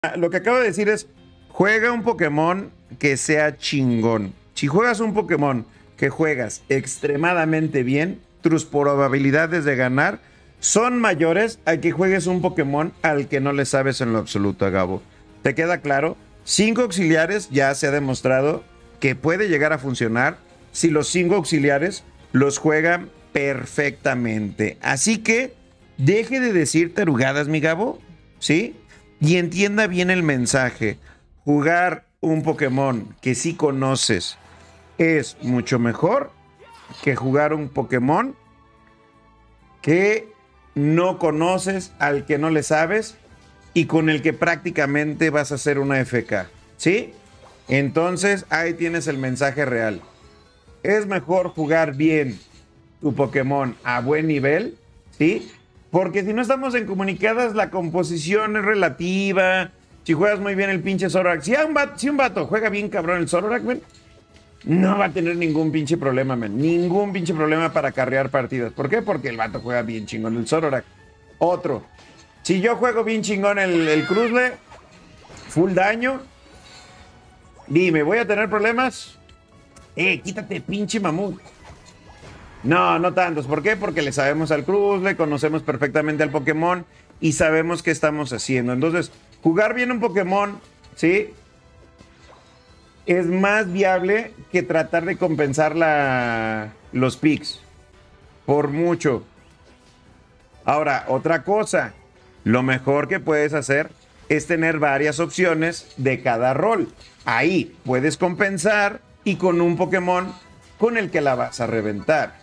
Lo que acabo de decir es, juega un Pokémon que sea chingón. Si juegas un Pokémon que juegas extremadamente bien, tus probabilidades de ganar son mayores a que juegues un Pokémon al que no le sabes en lo absoluto, Gabo. ¿Te queda claro? 5 auxiliares ya se ha demostrado que puede llegar a funcionar si los 5 auxiliares los juegan perfectamente. Así que deje de decir tarugadas, mi Gabo, ¿sí? Y entienda bien el mensaje. Jugar un Pokémon que sí conoces es mucho mejor que jugar un Pokémon que no conoces, al que no le sabes y con el que prácticamente vas a hacer una FK, ¿sí? Entonces ahí tienes el mensaje real. Es mejor jugar bien tu Pokémon a buen nivel, ¿sí? Porque si no estamos en comunicadas, la composición es relativa. Si juegas muy bien el pinche Zoroark, si un vato juega bien cabrón el Zoroark, man, no va a tener ningún pinche problema, man. Ningún pinche problema para carrear partidas. ¿Por qué? Porque el vato juega bien chingón el Zoroark. Otro. Si yo juego bien chingón el Cruzle, full daño, dime, ¿voy a tener problemas? Quítate, pinche mamut. No, no tantos. ¿Por qué? Porque le sabemos al Cruzle, conocemos perfectamente al Pokémon y sabemos qué estamos haciendo. Entonces, jugar bien un Pokémon, ¿sí? Es más viable que tratar de compensar los picks. Por mucho. Ahora, otra cosa. Lo mejor que puedes hacer es tener varias opciones de cada rol. Ahí puedes compensar y con un Pokémon con el que la vas a reventar.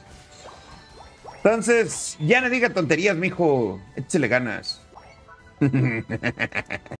Entonces, ya no diga tonterías, mijo. Échale ganas.